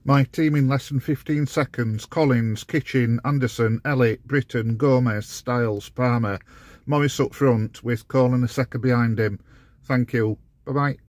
My team in less than 15 seconds: Collins, Kitchen, Anderson, Elliott, Britton, Gomez, Styles, Palmer. Morris up front with Cole and a second behind him. Thank you. Bye-bye.